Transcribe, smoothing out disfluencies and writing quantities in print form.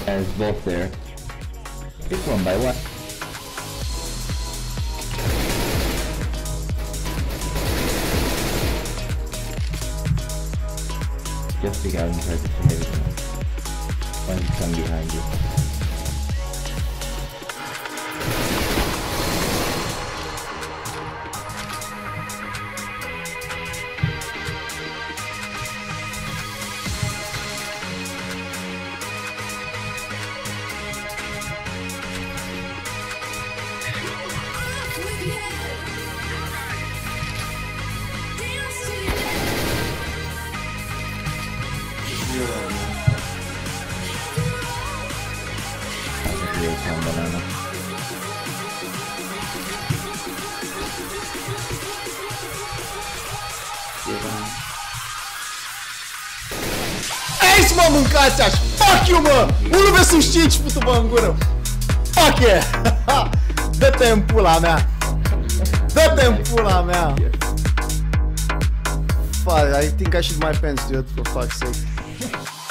There's both there. Pick one by one. Just pick out and try to kill everything. One come behind you. Banana. Ace, mă, mâncați așa! Fuck you, mă! Unul vs 5, putu-mă în gură! Fuck yeah! Dă-te în pula mea! Dă-te în pula mea! Fuck, I think I should my pants, dude, for fuck's sake.